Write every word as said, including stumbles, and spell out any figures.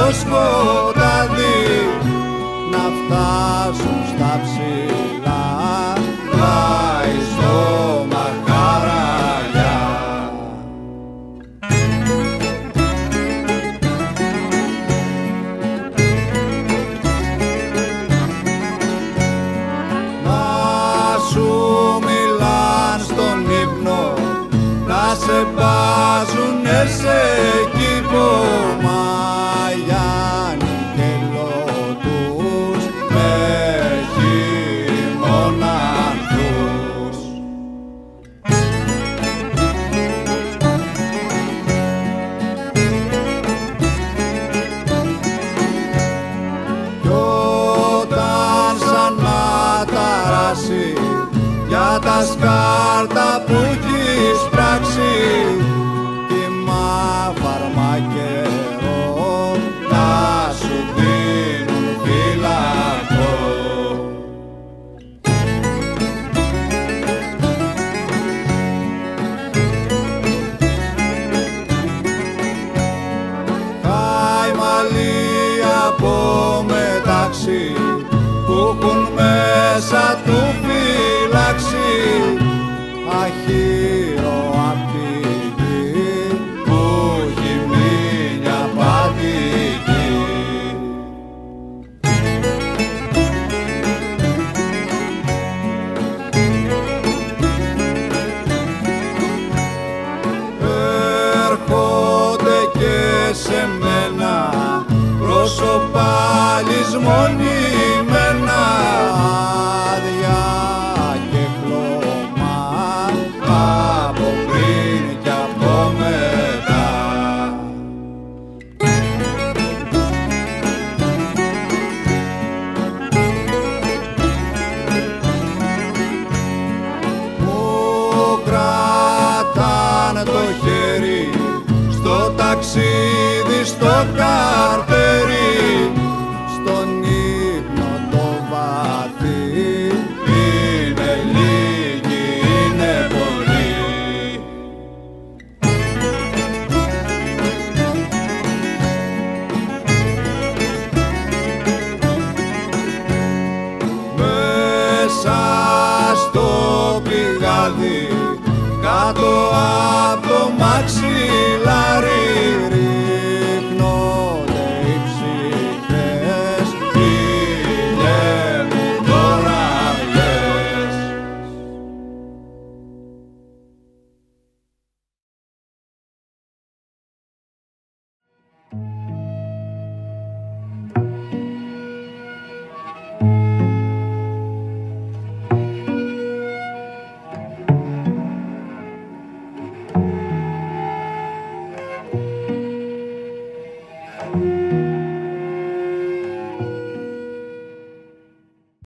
το σκοτάδι να φτάσουν στα ψηλά πλάι στο Μαχαραγιά. Να σου μιλάν στον ύπνο, να σε βάζουνε σε κήπο Μαγιάννη και λότους με χειμώνα ανθούς. Κι όταν σαν να ταράσει για τα σκάρτα που έχεις πράξει κύμα φαρμακερό να σου δίνουν φυλακό. Χαϊμαλοί από μεταξύ που έχουν μέσα του φύλαξη αχύρο απ' τη γη που έχει μείνει απατική. Έρχονται και σε μένα πρόσωπα λησμονημένα άδεια και χλώμα από πριν κι από μετά. Μου κρατάνε το χέρι στο ταξίδι στο καρτερί, στον ύπνο το βαθύ είναι λίγοι, είναι πολλοί. Μέσα στο πηγάδι κάτω από το μαξιλάρι